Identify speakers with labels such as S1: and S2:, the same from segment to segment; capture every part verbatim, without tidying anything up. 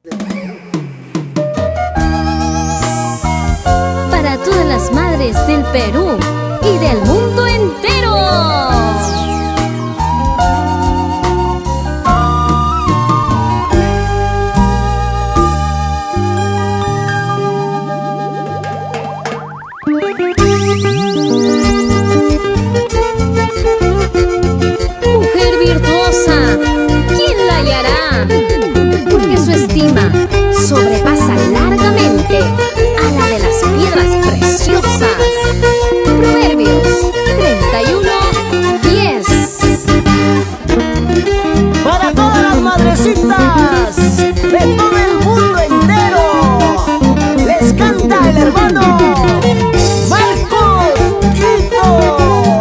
S1: Para todas las madres del Perú y del mundo entero. Mujer virtuosa, ¿quién la hallará? Porque su estima sobrepasa largamente a la de las piedras preciosas. Proverbios treinta y uno, diez.
S2: Para todas las madrecitas de todo el mundo entero, les canta el hermano Marcos Quito.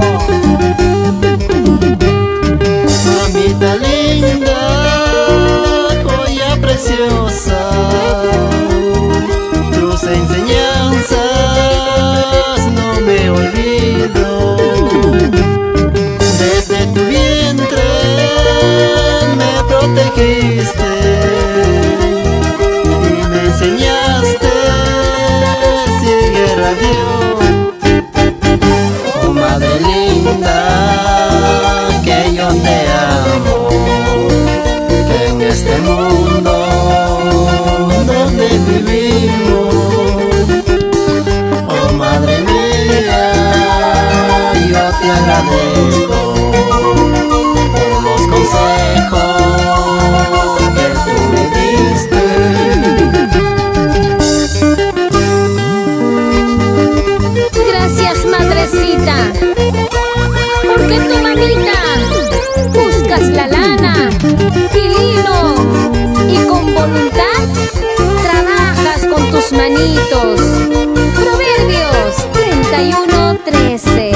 S3: Mamita linda, joya preciosa, tus enseñanzas no me olvido. Desde tu vientre me protegiste y me enseñaste, sigue radio. Oh madre linda, que yo te amo, que en este mundo donde vivimos, oh madre mía, yo te agradezco por los consejos que tú me diste.
S1: Gracias, madrecita, porque tu mamita buscas la lana y lino y con voluntad trabajas con tus manitos. Proverbios treinta y uno, trece.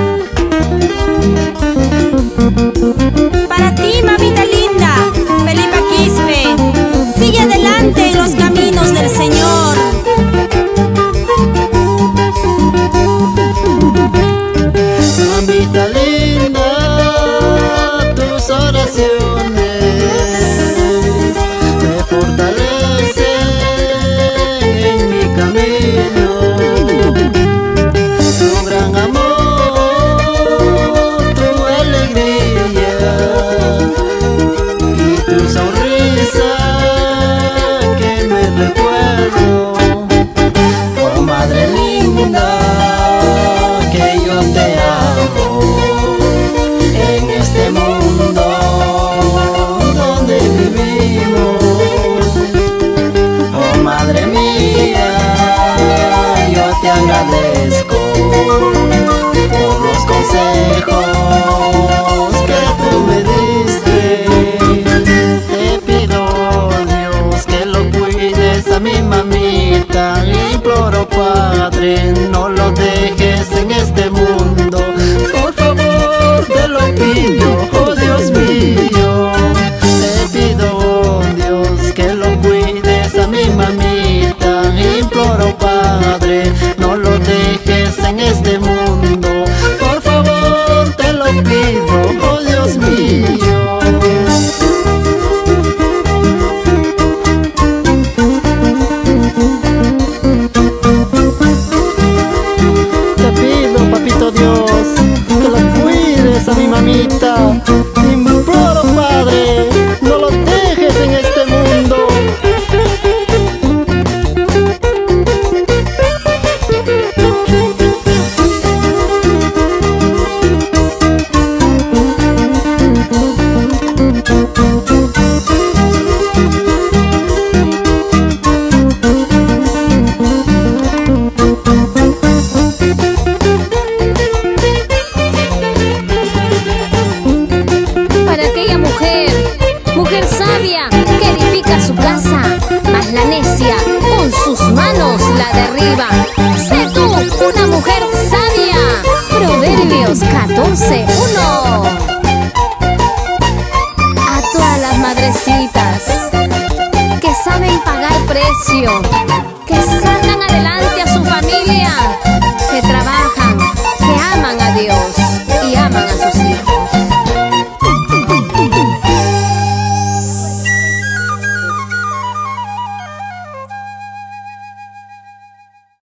S4: Para ti, mamita linda, Felipa Quispe, sigue adelante en los caminos del Señor.
S3: Mamita linda, tus oraciones me fortalecen en mi camino. Tu gran amor, tu alegría y tu sonrisa que me recuerdo. Oh madre linda, que yo te amo en este mundo donde vivimos. Oh madre mía, yo te agradezco por los consejos que tú me diste. Te pido, Dios, que lo cuides a mi mamita. Imploro, Padre, no lo dejes en este mundo. Por favor, te lo pido, oh Dios mío. Te pido, Dios, que lo cuides a mi mamita. Imploro, Padre, no lo dejes en este mundo. Por favor, te lo pido, oh Dios mío. Te pido, papito Dios, que lo cuides a mi mamita. Imploro, Padre, no lo dejes en este mundo.
S1: Para aquella mujer, mujer sabia que edifica su casa, mas la necia con sus manos la derriba. Sé tú una mujer sabia. Proverbios catorce, uno. A todas las madrecitas que saben pagar precio, que sacan adelante a su familia,